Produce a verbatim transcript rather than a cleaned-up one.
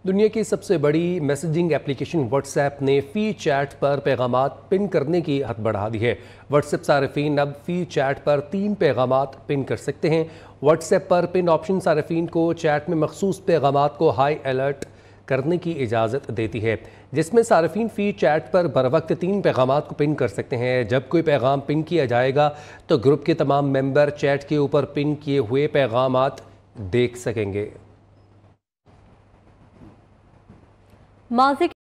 दुनिया की सबसे बड़ी मैसेजिंग एप्लीकेशन व्हाट्सएप ने फ़ी चैट पर पैगामात पिन करने की हद बढ़ा दी है। व्हाट्सएप सार्फिन अब फ़ी चैट पर तीन पैगामात पिन कर सकते हैं। व्हाट्सएप पर पिन ऑप्शन सार्फिन को चैट में मखसूस पैगामात को हाई अलर्ट करने की इजाज़त देती है, जिसमें सार्फिन फ़ी चैट पर बर वक्त तीन पैगामात को पिन कर सकते हैं। जब कोई पैगाम पिन किया जाएगा तो ग्रुप के तमाम मेंबर चैट के ऊपर पिन किए हुए पैगामात देख सकेंगे। माज़ी